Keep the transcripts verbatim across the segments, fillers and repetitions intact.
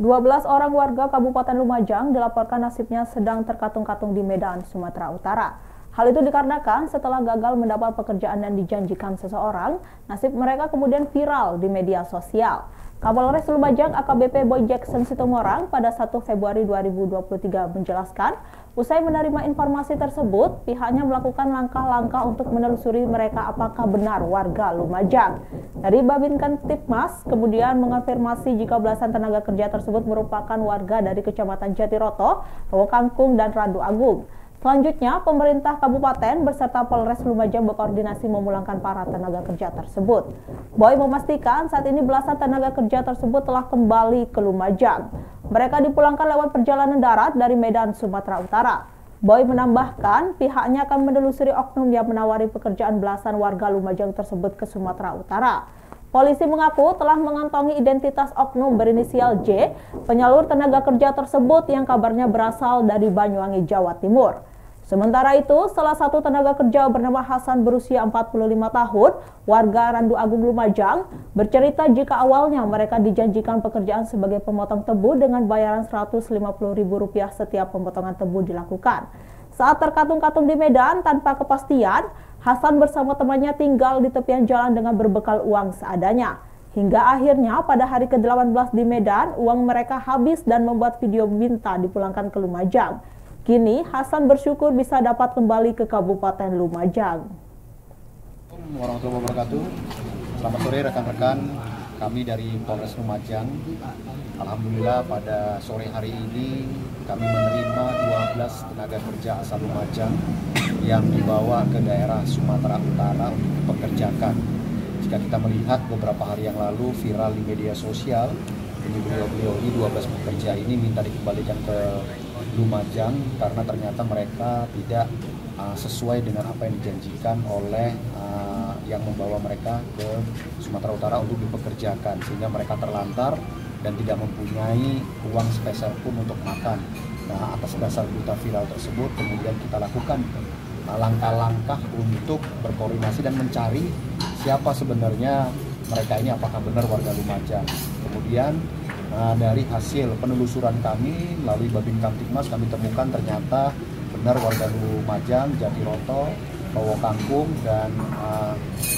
dua belas orang warga Kabupaten Lumajang dilaporkan nasibnya sedang terkatung-katung di Medan, Sumatera Utara. Hal itu dikarenakan setelah gagal mendapat pekerjaan yang dijanjikan seseorang, nasib mereka kemudian viral di media sosial. Kapolres Lumajang A K B P Boy Jackson Sitomorang pada satu Februari dua ribu dua puluh tiga menjelaskan, usai menerima informasi tersebut, pihaknya melakukan langkah-langkah untuk menelusuri mereka apakah benar warga Lumajang. Dari Babin Kamtibmas kemudian mengonfirmasi jika belasan tenaga kerja tersebut merupakan warga dari Kecamatan Jatiroto, Rowokangkung, dan Randu Agung. Selanjutnya, pemerintah kabupaten beserta Polres Lumajang berkoordinasi memulangkan para tenaga kerja tersebut. Boy memastikan saat ini belasan tenaga kerja tersebut telah kembali ke Lumajang. Mereka dipulangkan lewat perjalanan darat dari Medan, Sumatera Utara. Boy menambahkan pihaknya akan menelusuri oknum yang menawari pekerjaan belasan warga Lumajang tersebut ke Sumatera Utara. Polisi mengaku telah mengantongi identitas oknum berinisial J, penyalur tenaga kerja tersebut yang kabarnya berasal dari Banyuwangi, Jawa Timur. Sementara itu, salah satu tenaga kerja bernama Hasan berusia empat puluh lima tahun, warga Randu Agung Lumajang, bercerita jika awalnya mereka dijanjikan pekerjaan sebagai pemotong tebu dengan bayaran seratus lima puluh ribu rupiah setiap pemotongan tebu dilakukan. Saat terkatung-katung di Medan tanpa kepastian, Hasan bersama temannya tinggal di tepian jalan dengan berbekal uang seadanya. Hingga akhirnya pada hari ke delapan belas di Medan, uang mereka habis dan membuat video minta dipulangkan ke Lumajang. Kini, Hasan bersyukur bisa dapat kembali ke Kabupaten Lumajang. Assalamualaikum warahmatullahi wabarakatuh. Selamat sore rekan-rekan kami dari Polres Lumajang. Alhamdulillah pada sore hari ini kami menerima dua belas tenaga kerja asal Lumajang yang dibawa ke daerah Sumatera Utara untuk dipekerjakan. Jika kita melihat beberapa hari yang lalu viral di media sosial, ini beliau-beliau ini dua belas pekerja ini minta dikembalikan ke Lumajang karena ternyata mereka tidak uh, sesuai dengan apa yang dijanjikan oleh uh, yang membawa mereka ke Sumatera Utara untuk dipekerjakan, sehingga mereka terlantar dan tidak mempunyai uang sepeser pun untuk makan. Nah, atas dasar berita viral tersebut kemudian kita lakukan langkah-langkah uh, untuk berkoordinasi dan mencari siapa sebenarnya mereka ini, apakah benar warga Lumajang. Kemudian Nah, dari hasil penelusuran kami melalui Babin Kamtibmas kami temukan ternyata benar warga Lumajang, Jatiroto, Rowokangkung, dan uh,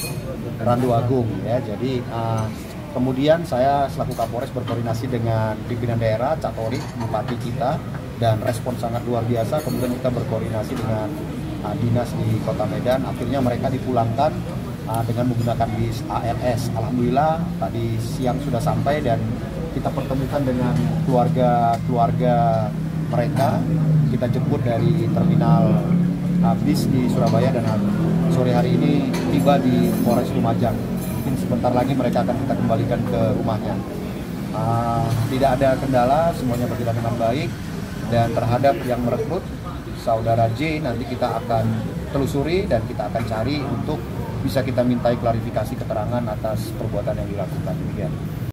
Randu Agung. Ya. Jadi uh, kemudian saya selaku Kapolres berkoordinasi dengan pimpinan daerah, Catori, Bupati kita, dan respon sangat luar biasa. Kemudian kita berkoordinasi dengan uh, dinas di Kota Medan. Akhirnya mereka dipulangkan uh, dengan menggunakan bis A L S. Alhamdulillah tadi siang sudah sampai dan kita pertemukan dengan keluarga-keluarga mereka. Kita jemput dari terminal bis di Surabaya dan sore hari ini tiba di Polres Lumajang. Mungkin sebentar lagi mereka akan kita kembalikan ke rumahnya. Uh, tidak ada kendala, semuanya berjalan dengan baik. Dan terhadap yang merekrut, saudara J, nanti kita akan telusuri dan kita akan cari untuk bisa kita mintai klarifikasi keterangan atas perbuatan yang dilakukan. Demikian.